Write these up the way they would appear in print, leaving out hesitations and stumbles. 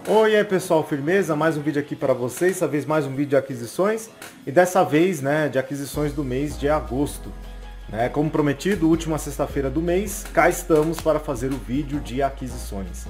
Oi, aí pessoal, firmeza? Mais um vídeo aqui para vocês, dessa vez mais um vídeo de aquisições e dessa vez, né, de aquisições do mês de agosto. Como prometido, última sexta-feira do mês, cá estamos para fazer o vídeo de aquisições.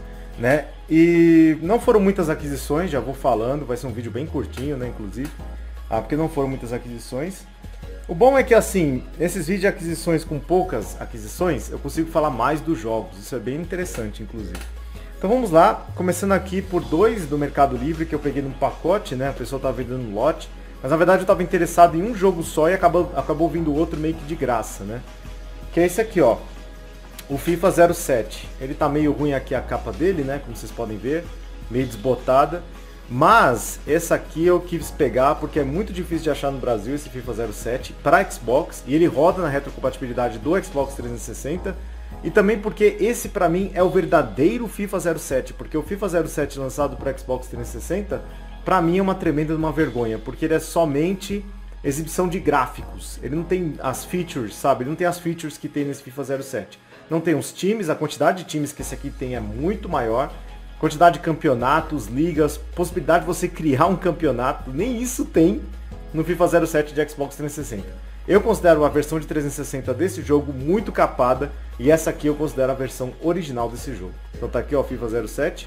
E não foram muitas aquisições, já vou falando, vai ser um vídeo bem curtinho, né, inclusive, porque não foram muitas aquisições. O bom é que assim, nesses vídeos de aquisições com poucas aquisições, eu consigo falar mais dos jogos, isso é bem interessante, inclusive. Então vamos lá, começando aqui por dois do Mercado Livre que eu peguei num pacote, né? A pessoa estava vendendo um lote, mas na verdade eu estava interessado em um jogo só e acabou vindo outro meio que de graça, né? Que é esse aqui, ó, o FIFA 07. Ele tá meio ruim aqui a capa dele, né? Como vocês podem ver, meio desbotada. Mas essa aqui eu quis pegar porque é muito difícil de achar no Brasil esse FIFA 07 para Xbox e ele roda na retrocompatibilidade do Xbox 360. E também porque esse pra mim é o verdadeiro FIFA 07, porque o FIFA 07 lançado para Xbox 360, pra mim é uma tremenda uma vergonha, porque ele é somente exibição de gráficos, ele não tem as features, sabe? Ele não tem as features que tem nesse FIFA 07. Não tem os times, a quantidade de times que esse aqui tem é muito maior, quantidade de campeonatos, ligas, possibilidade de você criar um campeonato, nem isso tem no FIFA 07 de Xbox 360. Eu considero a versão de 360 desse jogo muito capada e essa aqui eu considero a versão original desse jogo. Então tá aqui ó, FIFA 07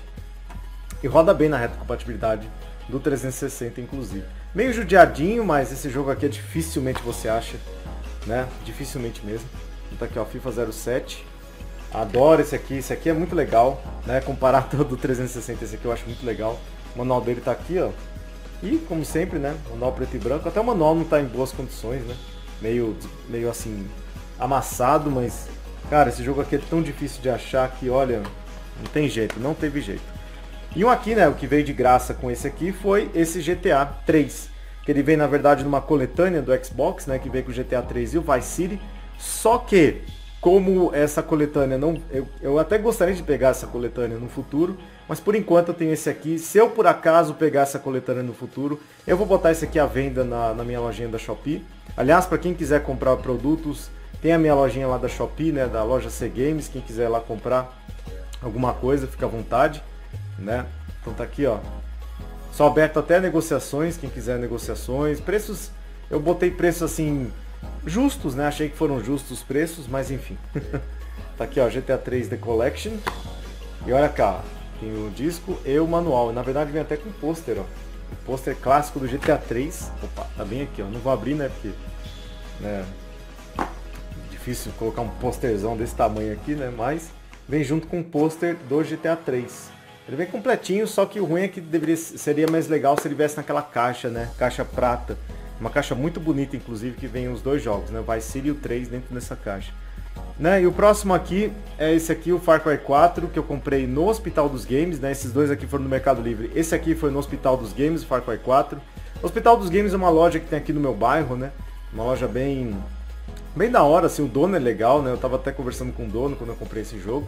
e roda bem na retrocompatibilidade do 360 inclusive. Meio judiadinho, mas esse jogo aqui dificilmente você acha, né? Dificilmente mesmo. Então tá aqui ó, FIFA 07. Adoro esse aqui é muito legal, né? Comparado ao do 360, esse aqui eu acho muito legal. O manual dele tá aqui ó. E como sempre, né? Manual preto e branco, até o manual não tá em boas condições, né? Meio assim, amassado, mas, cara, esse jogo aqui é tão difícil de achar que, olha, não tem jeito, não teve jeito. E um aqui, né, o que veio de graça com esse aqui foi esse GTA 3, que ele veio, na verdade, numa coletânea do Xbox, né, que veio com o GTA 3 e o Vice City, só que, como essa coletânea não... Eu até gostaria de pegar essa coletânea no futuro, mas por enquanto eu tenho esse aqui. Se eu por acaso pegar essa coletânea no futuro, eu vou botar esse aqui à venda na minha lojinha da Shopee. Aliás, para quem quiser comprar produtos, tem a minha lojinha lá da Shopee, né, da loja C Games. Quem quiser lá comprar alguma coisa, fica à vontade, né? Então tá aqui, ó. Só aberto até negociações, quem quiser negociações. Preços, eu botei preços assim justos, né? Achei que foram justos os preços, mas enfim. Tá aqui, ó, GTA 3 The Collection. E olha cá, tem o disco e o manual. Na verdade vem até com pôster, ó. O pôster clássico do GTA 3. Opa, tá bem aqui, ó. Não vou abrir, né? Porque, né, difícil colocar um pôsterzão desse tamanho aqui, né? Mas vem junto com o pôster do GTA 3. Ele vem completinho, só que o ruim é que seria mais legal se ele viesse naquela caixa, né? Caixa prata. Uma caixa muito bonita, inclusive, que vem os dois jogos, né? Vice City e o 3 dentro dessa caixa. Né? E o próximo aqui é esse aqui, o Far Cry 4, que eu comprei no Hospital dos Games, né? Esses dois aqui foram no Mercado Livre. Esse aqui foi no Hospital dos Games, o Far Cry 4. O Hospital dos Games é uma loja que tem aqui no meu bairro, né? Uma loja bem da hora, assim, o dono é legal, né? Eu tava até conversando com o dono quando eu comprei esse jogo.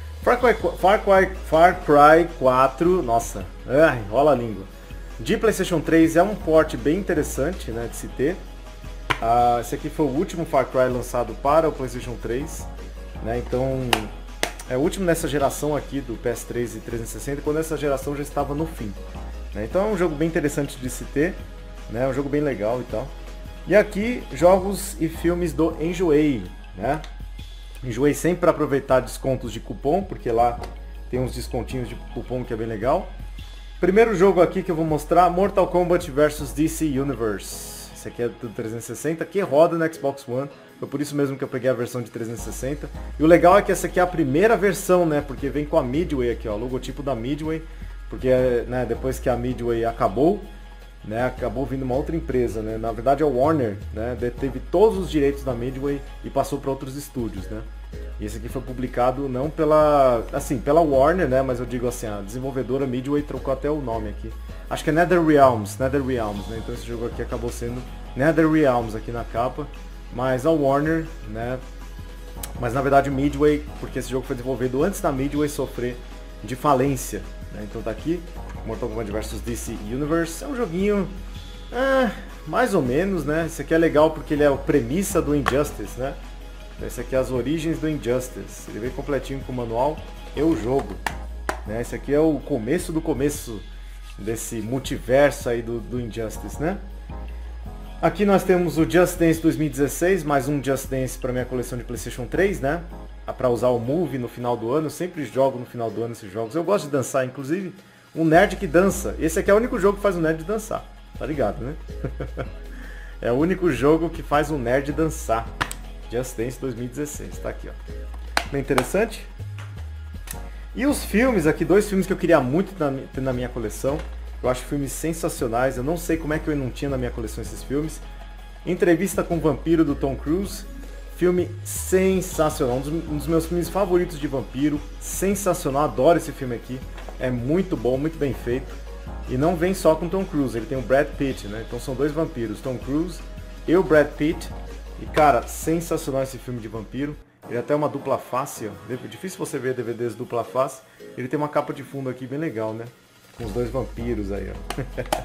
Far Cry 4, nossa, rola a língua. De PlayStation 3 é um port bem interessante, né, de se ter. Esse aqui foi o último Far Cry lançado para o PlayStation 3, né? Então é o último nessa geração aqui do PS3 e 360, quando essa geração já estava no fim, né? Então é um jogo bem interessante de se ter, né? É um jogo bem legal e tal. E aqui jogos e filmes do Enjoei, né? Enjoei sempre para aproveitar descontos de cupom, porque lá tem uns descontinhos de cupom que é bem legal. Primeiro jogo aqui que eu vou mostrar, Mortal Kombat vs DC Universe. Esse aqui é do 360, que roda no Xbox One. Foi por isso mesmo que eu peguei a versão de 360. E o legal é que essa aqui é a primeira versão, né? Porque vem com a Midway aqui, ó, o logotipo da Midway. Porque, né, depois que a Midway acabou, né, acabou vindo uma outra empresa, né? Na verdade a Warner, né, deteve todos os direitos da Midway e passou para outros estúdios, né? E esse aqui foi publicado não pela Warner, né, mas eu digo assim, a desenvolvedora Midway trocou até o nome aqui. Acho que é NetherRealms, né? Então esse jogo aqui acabou sendo NetherRealms aqui na capa, mas a Warner, né? Mas na verdade Midway, porque esse jogo foi desenvolvido antes da Midway sofrer de falência, né? Então tá aqui, Mortal Kombat vs DC Universe, é um joguinho mais ou menos, né? Esse aqui é legal porque ele é a premissa do Injustice, né? Esse aqui é as origens do Injustice. Ele vem completinho com o manual e o jogo. né? Esse aqui é o começo do começo desse multiverso aí do Injustice, né? Aqui nós temos o Just Dance 2016, mais um Just Dance para minha coleção de PlayStation 3, né? Para usar o Move no final do ano, eu sempre jogo no final do ano esses jogos. Eu gosto de dançar, inclusive, um nerd que dança. Esse aqui é o único jogo que faz um nerd dançar, tá ligado, né? É o único jogo que faz um nerd dançar. Just Dance 2016, tá aqui, ó. Bem interessante. E os filmes aqui, dois filmes que eu queria muito ter na minha coleção. Eu acho filmes sensacionais, eu não sei como é que eu não tinha na minha coleção esses filmes. Entrevista com o Vampiro, do Tom Cruise. Filme sensacional, um dos meus filmes favoritos de vampiro. Sensacional, adoro esse filme aqui. É muito bom, muito bem feito. E não vem só com Tom Cruise, ele tem o Brad Pitt, né? Então são dois vampiros, Tom Cruise e o Brad Pitt. E cara, sensacional esse filme de vampiro. Ele é até uma dupla face, ó. É difícil você ver DVDs dupla face. Ele tem uma capa de fundo aqui bem legal, né? Com os dois vampiros aí, ó.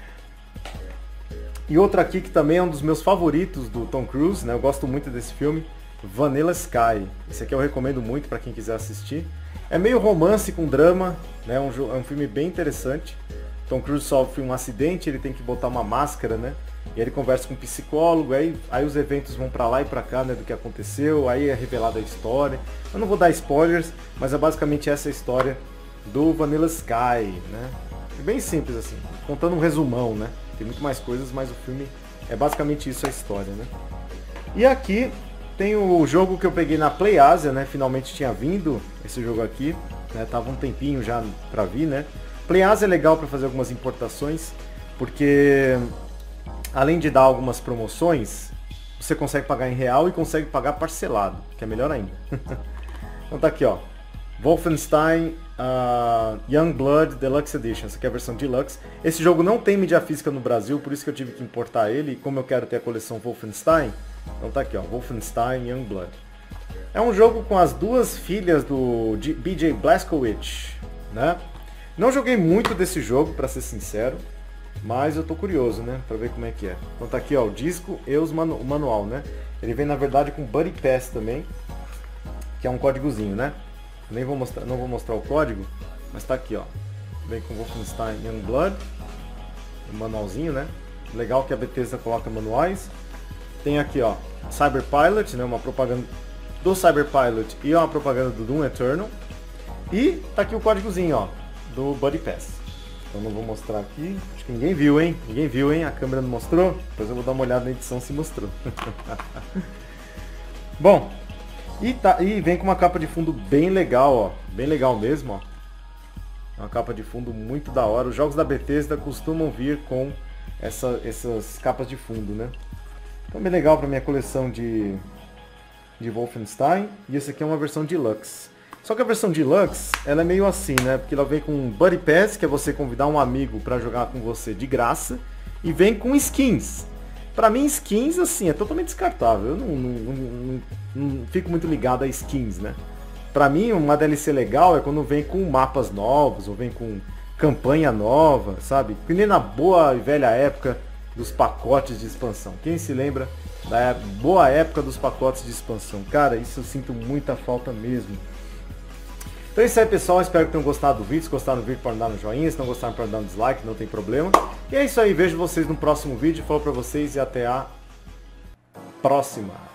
E outra aqui que também é um dos meus favoritos do Tom Cruise, né? Eu gosto muito desse filme, Vanilla Sky. Esse aqui eu recomendo muito para quem quiser assistir. É meio romance com drama, né? É um filme bem interessante. Tom Cruise sofre um acidente, ele tem que botar uma máscara, né? E aí ele conversa com um psicólogo, aí os eventos vão pra lá e pra cá, né, do que aconteceu, aí é revelada a história. Eu não vou dar spoilers, mas é basicamente essa história do Vanilla Sky, né? É bem simples assim, contando um resumão, né? Tem muito mais coisas, mas o filme é basicamente isso a história, né? E aqui tem o jogo que eu peguei na Play Asia, né? Finalmente tinha vindo esse jogo aqui, né? Tava um tempinho já pra vir, né? Play Asia é legal para fazer algumas importações, porque além de dar algumas promoções, você consegue pagar em real e consegue pagar parcelado, que é melhor ainda. Então tá aqui, ó, Wolfenstein Youngblood Deluxe Edition, essa aqui é a versão Deluxe. Esse jogo não tem mídia física no Brasil, por isso que eu tive que importar ele, e como eu quero ter a coleção Wolfenstein, então tá aqui, ó, Wolfenstein Youngblood. É um jogo com as duas filhas do BJ Blazkowicz, né? Não joguei muito desse jogo, pra ser sincero, mas eu tô curioso, né, pra ver como é que é. Então tá aqui, ó, o disco e o manual, né? Ele vem, na verdade, com Buddy Pass também, que é um códigozinho, né? Nem vou mostrar, não vou mostrar o código, mas tá aqui, ó. Vem com Wolfenstein Youngblood, um manualzinho, né? Legal que a Bethesda coloca manuais. Tem aqui, ó, Cyberpilot, né, uma propaganda do Cyberpilot e uma propaganda do Doom Eternal. E tá aqui o códigozinho, ó, do Buddy Pass. Então não vou mostrar aqui. Acho que ninguém viu, hein? Ninguém viu, hein? A câmera não mostrou? Depois eu vou dar uma olhada na edição se mostrou. Bom, e vem com uma capa de fundo bem legal, ó. Bem legal mesmo, ó. Uma capa de fundo muito da hora. Os jogos da Bethesda costumam vir com essas capas de fundo, né? Então bem legal para minha coleção de Wolfenstein. E esse aqui é uma versão Deluxe. Só que a versão Deluxe, ela é meio assim, né? Porque ela vem com um Buddy Pass, que é você convidar um amigo para jogar com você de graça. E vem com skins. Pra mim, skins, assim, é totalmente descartável. Eu não fico muito ligado a skins, né? Pra mim, uma DLC legal é quando vem com mapas novos, ou vem com campanha nova, sabe? Que nem na boa e velha época dos pacotes de expansão. Quem se lembra da boa época dos pacotes de expansão? Cara, isso eu sinto muita falta mesmo. Então é isso aí, pessoal, espero que tenham gostado do vídeo. Se gostaram do vídeo, pode dar no joinha. Se não gostaram, pode dar um dislike, não tem problema. E é isso aí, vejo vocês no próximo vídeo. Falou pra vocês e até a próxima.